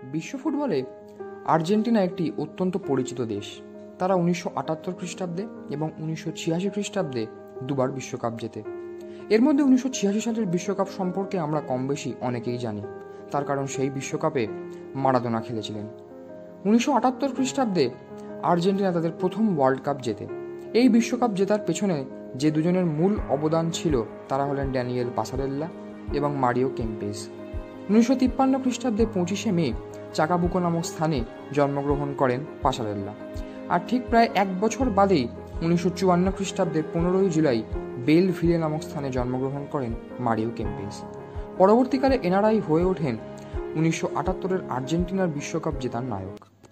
বিশ্ব ফুটবলে আর্জেন্টিনা একটি অত্যন্ত পরিচিত দেশ। তারা 1978 খ্রিস্টাব্দে এবং 1986 খ্রিস্টাব্দে দুবার বিশ্বকাপ জেতে। এর মধ্যে 1986 সালের বিশ্বকাপ সম্পর্কে আমরা কম বেশি অনেকেই জানি, তার কারণ সেই বিশ্বকাপে মারাদোনা খেলেছিলেন। 1978 খ্রিস্টাব্দে আর্জেন্টিনা তাদের প্রথম ওয়ার্ল্ড কাপ জেতে। এই বিশ্বকাপ জেতার পেছনে যে দুজনের মূল অবদান ছিল তারা হলেন ড্যানিয়েল পাসারেল্লা এবং মারিও কেম্পেস। 1953 খ্রিস্টাব্দে 25শে মে চাকাবুকো নামক স্থানে জন্মগ্রহণ করেন পাসারেল্লা। আর ঠিক প্রায় এক বছর বাদেই 1954 খ্রিস্টাব্দের 15ই জুলাই বেলভিলে নামক স্থানে জন্মগ্রহণ করেন মারিও কেম্পেস। পরবর্তীকালে এনারাই হয়ে ওঠেন 1978-এর আর্জেন্টিনার বিশ্বকাপ জেতার নায়ক।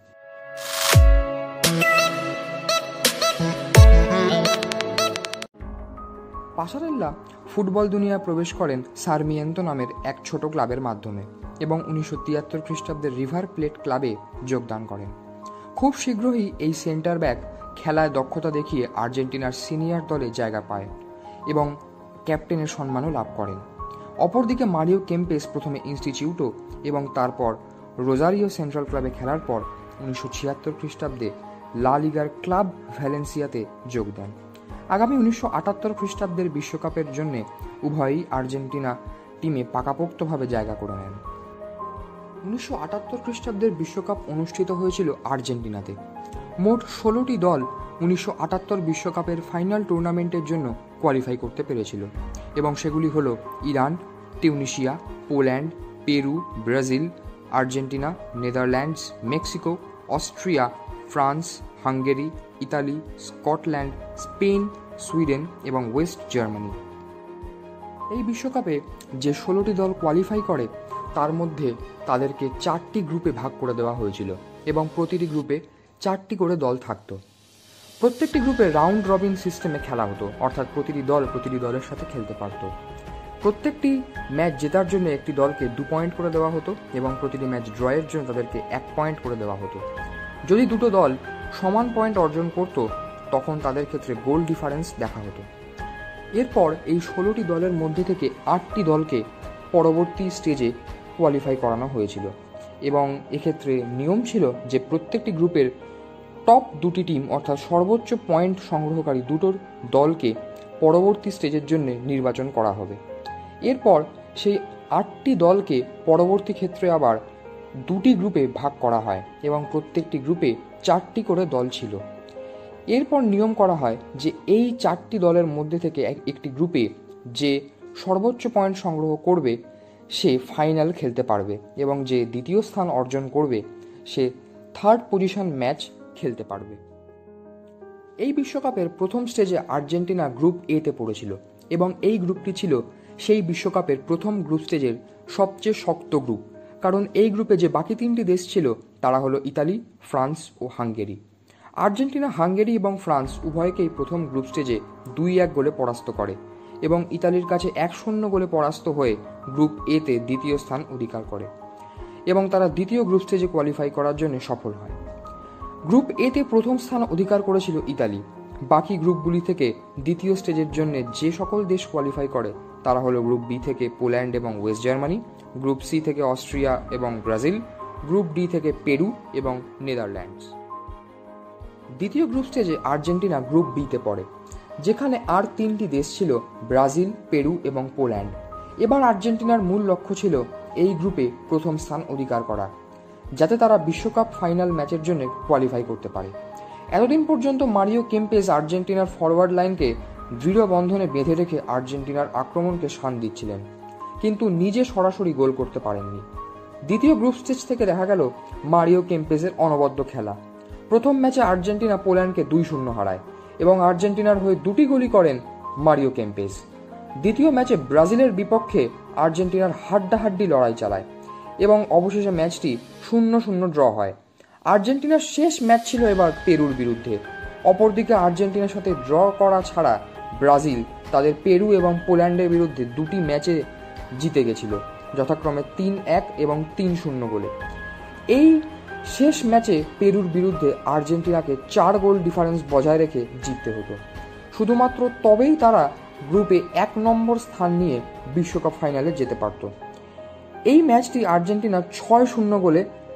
পাসারেল্লা ফুটবল দুনিয়ায় প্রবেশ করেন সারমিয়েন্তো নামের এক ছোট ক্লাবের মাধ্যমে এবং 1973 খ্রিস্টাব্দের রিভার প্লেট ক্লাবে যোগদান করেন। খুব শীঘ্রই এই সেন্টার ব্যাক খেলায় দক্ষতা দেখিয়ে আর্জেন্টিনার সিনিয়র দলে জায়গা পায় এবং ক্যাপ্টেনের সম্মানও লাভ করেন। অপরদিকে মারিও কেম্পেস প্রথমে ইনস্টিটিউটো এবং তারপর রোজারিও সেন্ট্রাল ক্লাবে খেলার পর 1976 খ্রিস্টাব্দে লা লিগার ক্লাব ভ্যালেন্সিয়াতে যোগ দেন। আগামী 1978 খ্রিস্টাব্দের বিশ্বকাপের জন্য উভয়ই আর্জেন্টিনা টিমে পাকাপোক্তভাবে জায়গা করে নেন। 1978 খ্রিস্টাব্দের বিশ্বকাপ অনুষ্ঠিত হয়েছিল আর্জেন্টিনাতে। মোট 16টি দল 1978 বিশ্বকাপের ফাইনাল টুর্নামেন্টের জন্য কোয়ালিফাই করতে পেরেছিল এবং সেগুলি হল Iran, Tunisia, Poland, Peru, Brazil, Argentina, Netherlands, Mexico, Austria, France, Hungary, Italy, Scotland, Spain, Sweden এবং ওয়েস্ট জার্মানি। এই বিশ্বকাপে যে 16টি দল কোয়ালিফাই করে তার মধ্যে তাদেরকে 4টি গ্রুপে ভাগ করে দেওয়া হয়েছিল এবং প্রতিটি গ্রুপে 4টি করে দল থাকত। প্রত্যেকটি গ্রুপে রাউন্ড রবিন সিস্টেমে খেলা হতো, অর্থাৎ প্রতিটি দল প্রতিটি দলের সাথে খেলতে পারত। প্রত্যেকটি ম্যাচ জেতার জন্য একটি দলকে 2 পয়েন্ট করে দেওয়া হতো এবং প্রতিটি ম্যাচ ড্রয়ের জন্য তাদেরকে 1 পয়েন্ট করে দেওয়া হতো। যদি দুটো দল সমান পয়েন্ট অর্জন করত তখন তাদের ক্ষেত্রে গোল ডিফারেন্স দেখা হতো। এরপর এই 16টি দলের মধ্যে থেকে 8টি দলকে পরবর্তী স্টেজে কোয়ালিফাই করানো হয়েছিল এবং এক্ষেত্রে নিয়ম ছিল যে প্রত্যেকটি গ্রুপের টপ 2টি টিম অর্থাৎ সর্বোচ্চ পয়েন্ট সংগ্রহকারী দুটোর দলকে পরবর্তী স্টেজের জন্য নির্বাচন করা হবে। এরপর সেই 8টি দলকে পরবর্তী ক্ষেত্রে আবার 2টি গ্রুপে ভাগ করা হয় এবং প্রত্যেকটি গ্রুপে 4টি করে দল ছিল। এরপর নিয়ম করা হয় যে এই 4টি দলের মধ্যে থেকে একটি গ্রুপে যে সর্বোচ্চ পয়েন্ট সংগ্রহ করবে সে ফাইনাল খেলতে পারবে এবং যে দ্বিতীয় স্থান অর্জন করবে সে থার্ড পজিশন ম্যাচ খেলতে পারবে। এই বিশ্বকাপের প্রথম স্টেজে আর্জেন্টিনা গ্রুপ এতে পড়েছিল এবং এই গ্রুপটি ছিল সেই বিশ্বকাপের প্রথম গ্রুপ স্টেজের সবচেয়ে শক্ত গ্রুপ, কারণ এই গ্রুপে যে বাকি 3টি দেশ ছিল তারা হলো ইতালি, ফ্রান্স ও হাঙ্গেরি। আর্জেন্টিনা, হাঙ্গেরি এবং ফ্রান্স উভয়কেই প্রথম গ্রুপ স্টেজে 2-1 গোলে পরাস্ত করে এবং ইতালির কাছে 1-0 গোলে পরাস্ত হয়ে গ্রুপ এতে দ্বিতীয় স্থান অধিকার করে এবং তারা দ্বিতীয় গ্রুপ স্টেজে কোয়ালিফাই করার জন্য সফল হয়। গ্রুপ এতে প্রথম স্থান অধিকার করেছিল ইতালি। বাকি গ্রুপগুলি থেকে দ্বিতীয় স্টেজের জন্য যে সকল দেশ কোয়ালিফাই করে তারা হলো গ্রুপ বি থেকে পোল্যান্ড এবং ওয়েস্ট জার্মানি, গ্রুপ সি থেকে অস্ট্রিয়া এবং ব্রাজিল, গ্রুপ ডি থেকে পেরু এবং নেদারল্যান্ডস। দ্বিতীয় গ্রুপ স্টেজে আর্জেন্টিনা গ্রুপ বিতে পড়ে, যেখানে আর 3টি দেশ ছিল ব্রাজিল, পেরু এবং পোল্যান্ড। এবার আর্জেন্টিনার মূল লক্ষ্য ছিল এই গ্রুপে প্রথম স্থান অধিকার করা, যাতে তারা বিশ্বকাপ ফাইনাল ম্যাচের জন্য কোয়ালিফাই করতে পারে। এতদিন পর্যন্ত মারিও কেম্পেস আর্জেন্টিনার ফরওয়ার্ড লাইনকে দৃঢ় বন্ধনে বেঁধে রেখে আর্জেন্টিনার আক্রমণকে শান দিচ্ছিলেন, কিন্তু নিজে সরাসরি গোল করতে পারেননি। দ্বিতীয় গ্রুপ স্টেজ থেকে দেখা গেল মারিও কেম্পেসের অনবদ্য খেলা। প্রথম ম্যাচে আর্জেন্টিনা পোল্যান্ডকে 2-0 হারায় এবং আর্জেন্টিনার হয়ে 2টি গোলই করেন মারিও কেম্পেস। দ্বিতীয় ম্যাচে ব্রাজিলের বিপক্ষে আর্জেন্টিনার হাড্ডাহাড্ডি লড়াই চালায় এবং অবশেষে ম্যাচটি 0-0 ড্র হয়। আর্জেন্টিনার শেষ ম্যাচ ছিল এবার পেরুর বিরুদ্ধে। অপরদিকে আর্জেন্টিনার সাথে ড্র করা ছাড়া ব্রাজিল তাদের পেরু এবং পোল্যান্ডের বিরুদ্ধে 2টি ম্যাচে জিতে গেছিল, যথাক্রমে 3-1 এবং 3-0 গোলে। এই শেষ ম্যাচে পেরুর বিরুদ্ধে আর্জেন্টিনাকে 4 গোল ডিফারেন্স বজায় রেখে জিততে হতো। শুধুমাত্র তবেই তারা গ্রুপে 1 নম্বর স্থান নিয়ে বিশ্বকাপ ফাইনালে যেতে পারত। এই ম্যাচটি আর্জেন্টিনা 6-0 গোলে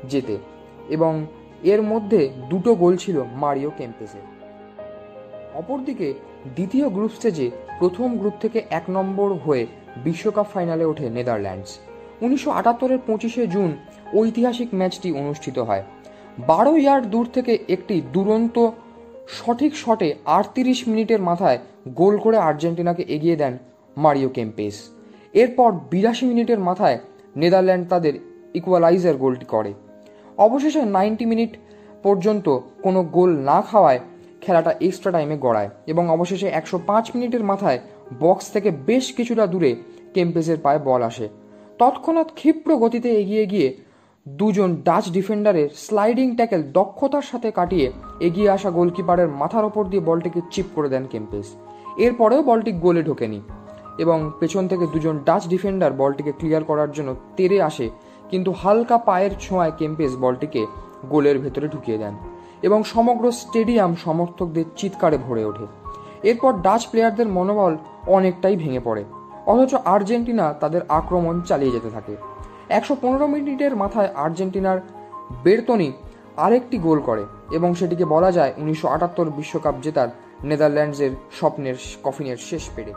জেতে এবং এর মধ্যে 2টো গোল ছিল মারিও কেম্পেসের। অপরদিকে দ্বিতীয় গ্রুপ স্টেজে প্রথম গ্রুপ থেকে 1 নম্বর হয়ে বিশ্বকাপ ফাইনালে ওঠে নেদারল্যান্ডস। 1978-এর 25শে জুন ঐতিহাসিক ম্যাচটি অনুষ্ঠিত হয়। 12 ইয়ার্ড দূর থেকে একটি দুরন্ত সঠিক শটে 38 মিনিটের মাথায় গোল করে আর্জেন্টিনাকে এগিয়ে দেন মারিও কেম্পেস। এরপর 82 মিনিটের মাথায় নেদারল্যান্ড তাদের ইকুয়ালাইজার গোলটি করে। অবশেষে 90 মিনিট পর্যন্ত কোনো গোল না খাওয়ায় খেলাটা এক্সট্রা টাইমে গড়ায় এবং অবশেষে 105 মিনিটের মাথায় বক্স থেকে বেশ কিছুটা দূরে কেম্পেসের পায়ে বল আসে। তৎক্ষণাৎ ক্ষিপ্র গতিতে এগিয়ে গিয়ে দুজন ডাচ ডিফেন্ডারের স্লাইডিং ট্যাকেল দক্ষতার সাথে কাটিয়ে এগিয়ে আসা গোলকিপারের মাথার ওপর দিয়ে বলটিকে চিপ করে দেন কেম্পেস। এরপরেও বলটি গোলে ঢোকেনি এবং পেছন থেকে দুজন ডাচ ডিফেন্ডার বলটিকে ক্লিয়ার করার জন্য তেড়ে আসে, কিন্তু হালকা পায়ের ছোঁয়ায় কেম্পেস বলটিকে গোলের ভেতরে ঢুকিয়ে দেন এবং সমগ্র স্টেডিয়াম সমর্থকদের চিৎকারে ভরে ওঠে। এরপর ডাচ প্লেয়ারদের মনোবল অনেকটাই ভেঙে পড়ে, অথচ আর্জেন্টিনা তাদের আক্রমণ চালিয়ে যেতে থাকে। 115 মিনিটের মাথায় আর্জেন্টিনার বেরতনি আরেকটি গোল করে এবং সেটিকে বলা যায় 1978 বিশ্বকাপ জেতার নেদারল্যান্ডসের স্বপ্নের কফিনের শেষ পেরে।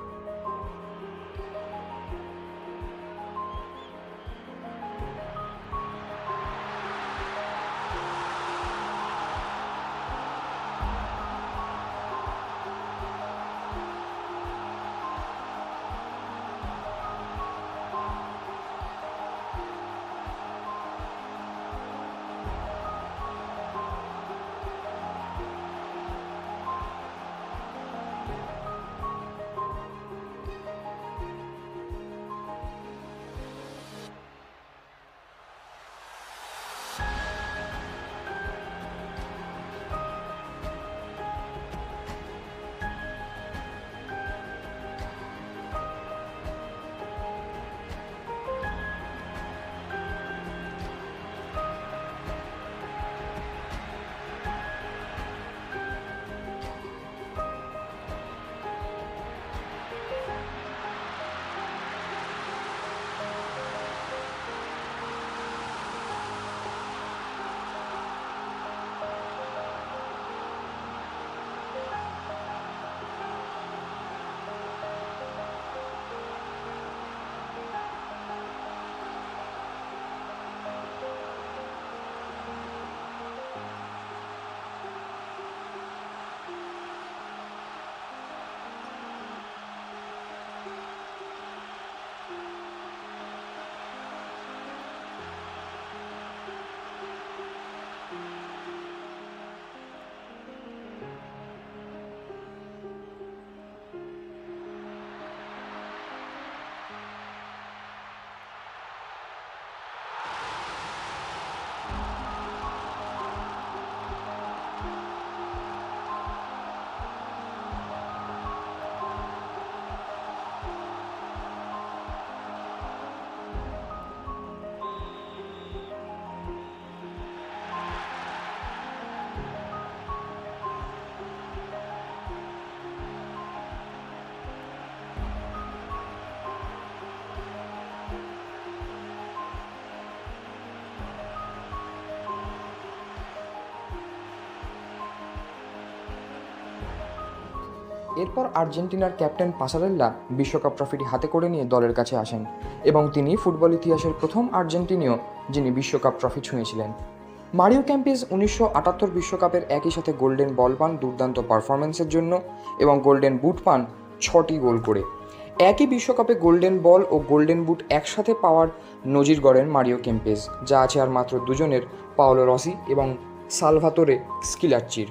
এরপর আর্জেন্টিনার ক্যাপ্টেন পাসারেল্লা বিশ্বকাপ ট্রফিটি হাতে করে নিয়ে দলের কাছে আসেন এবং তিনি ফুটবল ইতিহাসের প্রথম আর্জেন্টিনীয় যিনি বিশ্বকাপ ট্রফি ছুঁয়েছিলেন। মারিও কেম্পেস 1978 বিশ্বকাপের একই সাথে গোল্ডেন বল পান দুর্দান্ত পারফরম্যান্সের জন্য এবং গোল্ডেন বুট পান 6টি গোল করে। একই বিশ্বকাপে গোল্ডেন বল ও গোল্ডেন বুট একসাথে পাওয়ার নজির গড়েন মারিও কেম্পেস, যা আছে আর মাত্র দুজনের, পাওলো রসি এবং সালভাতোরে স্কিলাচ্চির।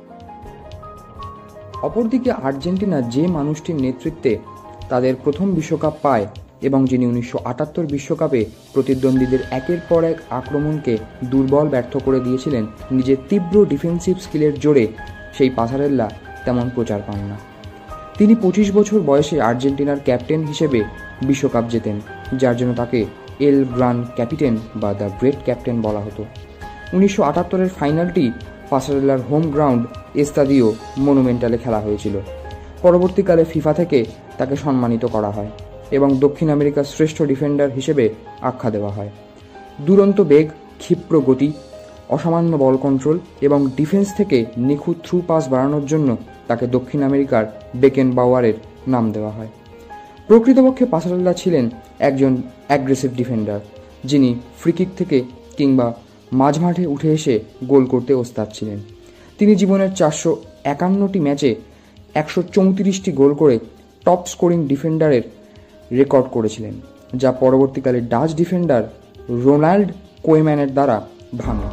অপরদিকে আর্জেন্টিনা যে মানুষটির নেতৃত্বে তাদের প্রথম বিশ্বকাপ পায় এবং যিনি 1978 বিশ্বকাপে প্রতিদ্বন্দ্বীদের একের পর এক আক্রমণকে দুর্বল ব্যর্থ করে দিয়েছিলেন নিজের তীব্র ডিফেন্সিভ স্কিলের জোরে, সেই পাসারেল্লা তেমন প্রচার পান না। তিনি 25 বছর বয়সে আর্জেন্টিনার ক্যাপ্টেন হিসেবে বিশ্বকাপ জেতেন, যার জন্য তাকে এল গ্রান ক্যাপিটেন বা দ্য গ্রেট ক্যাপ্টেন বলা হতো। 1978 ফাইনালটি পাসারেল্লার হোম গ্রাউন্ড এস্তাদিও মনুমেন্টালে খেলা হয়েছিল। পরবর্তীকালে ফিফা থেকে তাকে সম্মানিত করা হয় এবং দক্ষিণ আমেরিকার শ্রেষ্ঠ ডিফেন্ডার হিসেবে আখ্যা দেওয়া হয়। দুরন্ত বেগ, ক্ষিপ্র গতি, অসামান্য বল কন্ট্রোল এবং ডিফেন্স থেকে নিখুঁত থ্রু পাস বাড়ানোর জন্য তাকে দক্ষিণ আমেরিকার বেকেনবাওয়ারের নাম দেওয়া হয়। প্রকৃতপক্ষে পাসারেল্লা ছিলেন একজন অ্যাগ্রেসিভ ডিফেন্ডার, যিনি ফ্রিকিক থেকে কিংবা মাঝমাঠে উঠে এসে গোল করতে ওস্তাদ ছিলেন। তিনি জীবনের 451টি ম্যাচে 134টি গোল করে টপ স্কোরিং ডিফেন্ডারের রেকর্ড করেছিলেন, যা পরবর্তীকালে ডাচ ডিফেন্ডার রোনাল্ড কোয়েম্যানের দ্বারা ভাঙে।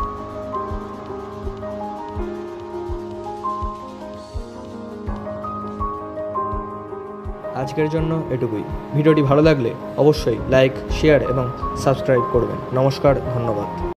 আজকের জন্য এটুকুই। ভিডিওটি ভালো লাগলে অবশ্যই লাইক, শেয়ার এবং সাবস্ক্রাইব করবেন। নমস্কার, ধন্যবাদ।